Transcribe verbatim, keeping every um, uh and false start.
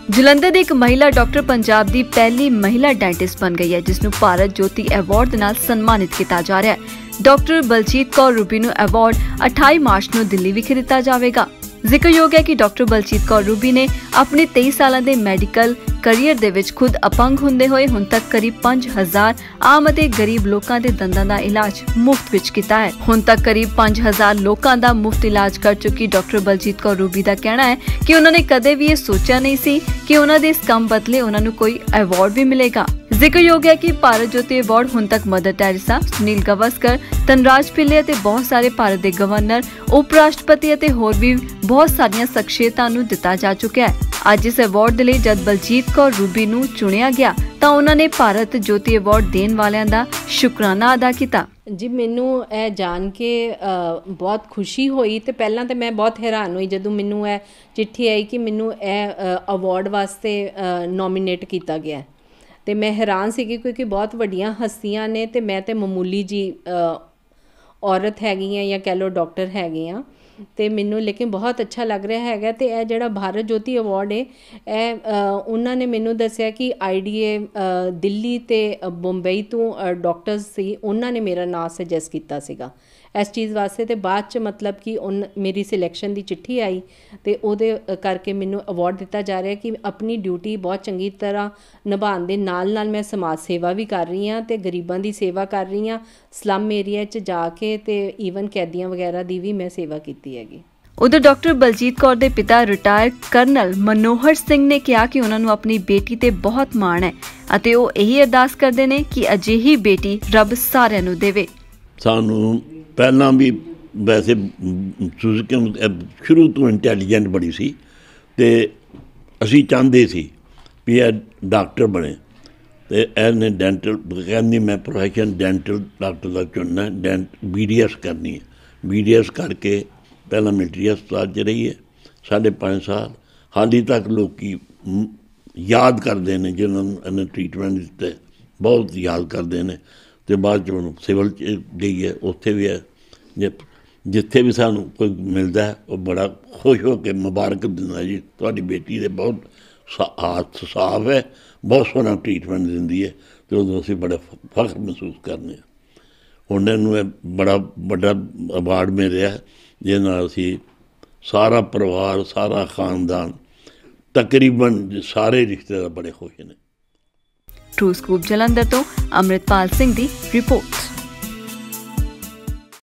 ਜਲੰਧਰ ਦੀ ਇੱਕ ਮਹਿਲਾ ਡਾਕਟਰ ਪੰਜਾਬ ਦੀ ਪਹਿਲੀ ਮਹਿਲਾ ਡੈਂਟਿਸਟ ਬਣ ਗਈ ਹੈ, ਜਿਸ ਨੂੰ ਭਾਰਤ ਜੋਤੀ ਅਵਾਰਡ ਨਾਲ ਸਨਮਾਨਿਤ ਕੀਤਾ ਜਾ ਰਿਹਾ ਹੈ। ਡਾਕਟਰ ਬਲਜੀਤ ਕੌਰ ਰੂਬੀ ਨੂੰ ਅਵਾਰਡ ਅਠਾਈ ਮਾਰਚ ਨੂੰ ਦਿੱਲੀ ਵਿਖੇ ਦਿੱਤਾ ਜਾਵੇਗਾ। ਜ਼ਿਕਰਯੋਗ ਹੈ ਕਿ ਡਾਕਟਰ ਬਲਜੀਤ ਕੌਰ ਰੂਬੀ ਨੇ ਆਪਣੇ ਤੇਈ ਸਾਲਾਂ ਦੇ ਮੈਡੀਕਲ ਕਰੀਅਰ ਦੇ ਵਿੱਚ ਖੁਦ ਅਪੰਗ ਹੁੰਦੇ ਹੋਏ ਹੁਣ ਤੱਕ ਕਰੀਬ ਪੰਜ ਹਜ਼ਾਰ ਆਮ ਅਤੇ ਗਰੀਬ ਲੋਕਾਂ ਦੇ ਦੰਦਾਂ ਦਾ ਇਲਾਜ ਮੁਫਤ ਵਿੱਚ ਕੀਤਾ ਹੈ। ਹੁਣ ਤੱਕ ਕਰੀਬ ਪੰਜ ਹਜ਼ਾਰ ਲੋਕਾਂ ਦਾ ਮੁਫਤ ਇਲਾਜ ਕਰ ਚੁੱਕੀ ਡਾਕਟਰ ਬਲਜੀਤ ਕੌਰ ਰੂਬੀ ਦਾ ਕਹਿਣਾ ਹੈ ਕਿ ਉਹਨਾਂ ਨੇ ਕਦੇ ਵੀ ਇਹ ਸੋਚਿਆ ਨਹੀਂ ਸੀ ਕਿ ਉਹਨਾਂ ਦੇ ਇਸ ਕੰਮ ਬਦਲੇ ਉਹਨਾਂ ਨੂੰ ਕੋਈ ਅਵਾਰਡ ਵੀ ਮਿਲੇਗਾ। ਜ਼ਿਕਰਯੋਗ ਹੈ ਕਿ ਭਾਰਤ ਜੋਤੀ ਅਵਾਰਡ ਹੁਣ ਤੱਕ ਮਦਰ ਟੈਰੇਸਾ, ਸੁਨੀਲ ਗਵਾਸਕਰ, ਧਨਰਾਜ ਪਿੱਲੇ ਅਤੇ ਬਹੁਤ ਸਾਰੇ ਭਾਰਤ ਦੇ ਗਵਰਨਰ, ਉਪ ਰਾਸ਼ਟਰਪਤੀ ਅਤੇ ਹੋਰ ਵੀ ਬਹੁਤ ਸਾਰੀਆਂ ਸ਼ਖਸੀਅਤਾਂ ਨੂੰ ਦਿੱਤਾ ਜਾ ਚੁੱਕਿਆ ਹੈ। ਅੱਜ ਇਸ ਅਵਾਰਡ ਦੇ ਲਈ ਜਦ ਬਲਜੀਤ ਕੌਰ ਰੂਬੀ ਨੂੰ ਚੁਣਿਆ ਗਿਆ ਤਾਂ ਉਹਨਾਂ ਨੇ ਭਾਰਤ ਜੋਤੀ ਅਵਾਰਡ ਦੇਣ ਵਾਲਿਆਂ ਦਾ ਸ਼ੁਕਰਾਨਾ ਅਦਾ ਕੀਤਾ। ਜੀ ਮੈਨੂੰ ਇਹ ਜਾਣ ਕੇ ਬਹੁਤ ਖੁਸ਼ੀ ਹੋਈ ਤੇ ਪਹਿਲਾਂ ਤਾਂ ਮੈਂ ਬਹੁਤ ਹੈਰਾਨ ਹੋਈ ਜਦੋਂ ਮੈਨੂੰ ਇਹ ਚਿੱਠੀ ਆਈ ਕਿ ਮੈਨੂੰ ਇਹ ਅਵਾਰਡ ਵਾਸਤੇ ਨੋਮੀਨੇਟ ਕੀਤਾ ਗਿਆ। ਤੇ ਮੈਂ ਹੈਰਾਨ ਸੀਗੀ ਕਿਉਂਕਿ ਬਹੁਤ ਵੱਡੀਆਂ ਹਸਤੀਆਂ ਨੇ ਤੇ ਮੈਂ ਤੇ ਮਾਮੂਲੀ ਜੀ ਔਰਤ ਹੈਗੀ ਹਾਂ ਜਾਂ ਕਹਿ ਲਓ ਡਾਕਟਰ ਹੈਗੇ ਹਾਂ। ਤੇ ਮੈਨੂੰ ਲੇਕਿਨ ਬਹੁਤ ਅੱਛਾ ਲੱਗ ਰਿਹਾ ਹੈਗਾ। ਤੇ ਇਹ ਜਿਹੜਾ ਭਾਰਤ ਜੋਤੀ ਅਵਾਰਡ ਹੈ ਇਹ ਉਹਨਾਂ ਨੇ ਮੈਨੂੰ ਦੱਸਿਆ ਕਿ ਆਈ ਡੀ ਏ ਦਿੱਲੀ ਤੇ ਬੰਬਈ ਤੋਂ ਡਾਕਟਰਸ ਸੀ, ਉਹਨਾਂ ਨੇ ਮੇਰਾ ਨਾਂ ਸੁਜੈਸਟ ਕੀਤਾ ਸੀਗਾ ਇਸ ਚੀਜ਼ ਵਾਸਤੇ। ਤੇ ਬਾਅਦ 'ਚ ਮਤਲਬ ਕਿ ਉਨ ਮੇਰੀ ਸਿਲੈਕਸ਼ਨ ਦੀ ਚਿੱਠੀ ਆਈ ਤੇ ਉਹਦੇ ਕਰਕੇ ਮੈਨੂੰ ਅਵਾਰਡ ਦਿੱਤਾ ਜਾ ਰਿਹਾ ਕਿ ਆਪਣੀ ਡਿਊਟੀ ਬਹੁਤ ਚੰਗੀ ਤਰ੍ਹਾਂ ਨਿਭਾਉਣ ਦੇ ਨਾਲ ਨਾਲ ਮੈਂ ਸਮਾਜ ਸੇਵਾ ਵੀ ਕਰ ਰਹੀ ਹਾਂ ਤੇ ਗਰੀਬਾਂ ਦੀ ਸੇਵਾ ਕਰ ਰਹੀ ਹਾਂ। ਸਲਮ ਏਰੀਆ 'ਚ ਜਾ ਕੇ ਤੇ ਈਵਨ ਕੈਦੀਆਂ ਵਗੈਰਾ ਦੀ ਵੀ ਮੈਂ ਸੇਵਾ ਕੀਤੀ ਹੈਗੀ। ਉਧਰ ਡਾਕਟਰ ਬਲਜੀਤ ਕੌਰ ਦੇ ਪਿਤਾ ਰਿਟਾਇਰ ਕਰਨਲ ਮਨੋਹਰ ਸਿੰਘ ਨੇ ਕਿਹਾ ਕਿ ਉਹਨਾਂ ਨੂੰ ਆਪਣੀ ਬੇਟੀ ਤੇ ਬਹੁਤ ਮਾਣ ਹੈ ਅਤੇ ਉਹ ਇਹੀ ਅਰਦਾਸ ਕਰਦੇ ਨੇ ਕਿ ਅਜਿਹੀ ਬੇਟੀ ਰੱਬ ਸਾਰਿਆਂ ਨੂੰ ਦੇਵੇ। ਸਾਨੂੰ ਪਹਿਲਾਂ ਵੀ ਵੈਸੇ ਸ਼ੁਰੂ ਤੋਂ ਇੰਟੈਲੀਜੈਂਟ ਬੜੀ ਸੀ ਤੇ ਅਸੀਂ ਚਾਹੁੰਦੇ ਸੀ ਵੀ ਇਹ ਡਾਕਟਰ ਬਣੇ ਤੇ ਇਹਨੇ ਡੈਂਟਲ ਕਹਿੰਦੀ ਮੈਂ ਪ੍ਰੋਫੈਸ਼ਨ ਡੈਂਟਲ ਡਾਕਟਰ ਦਾ ਚੁਣਨਾ, ਡੈਂਟ ਬੀ ਡੀ ਐਸ ਕਰਨੀ ਹੈ। ਬੀ ਡੀ ਐਸ ਕਰਕੇ ਪਹਿਲਾਂ ਮਿਲਟਰੀ ਹਸਪਤਾਲ 'ਚ ਰਹੀ ਹੈ ਸਾਢੇ ਪੰਜ ਸਾਲ। ਹਾਲੇ ਤੱਕ ਲੋਕ ਯਾਦ ਕਰਦੇ ਨੇ ਜਿਹਨਾਂ ਨੂੰ ਇਹਨੇ ਟਰੀਟਮੈਂਟ ਦਿੱਤੇ, ਬਹੁਤ ਯਾਦ ਕਰਦੇ ਨੇ। ਅਤੇ ਬਾਅਦ 'ਚ ਉਹਨੂੰ ਸਿਵਲ 'ਚ ਗਈ ਹੈ, ਉੱਥੇ ਵੀ ਹੈ। ਜੇ ਜਿੱਥੇ ਵੀ ਸਾਨੂੰ ਕੋਈ ਮਿਲਦਾ ਹੈ ਉਹ ਬੜਾ ਖੁਸ਼ ਹੋ ਕੇ ਮੁਬਾਰਕ ਦਿੰਦਾ ਜੀ ਤੁਹਾਡੀ ਬੇਟੀ ਦੇ ਬਹੁਤ ਸਾ ਹੱਥ ਸਾਫ਼ ਹੈ, ਬਹੁਤ ਸੋਹਣਾ ਟਰੀਟਮੈਂਟ ਦਿੰਦੀ ਹੈ। ਅਤੇ ਉਦੋਂ ਅਸੀਂ ਬੜਾ ਫਖਰ ਮਹਿਸੂਸ ਕਰਦੇ ਹਾਂ। ਹੁਣ ਇਹਨੂੰ ਇਹ ਬੜਾ ਵੱਡਾ ਅਵਾਰਡ ਮਿਲਿਆ ਜਿਹਦੇ ਨਾਲ ਅਸੀਂ ਸਾਰਾ ਪਰਿਵਾਰ, ਸਾਰਾ ਖਾਨਦਾਨ, ਤਕਰੀਬਨ ਸਾਰੇ ਰਿਸ਼ਤੇਦਾਰ ਬੜੇ ਖੁਸ਼ ਨੇ। ਟਰੂ ਸਕੂਪ ਜਲੰਧਰ ਤੋਂ ਅੰਮ੍ਰਿਤਪਾਲ ਸਿੰਘ ਦੀ ਰਿਪੋਰਟ।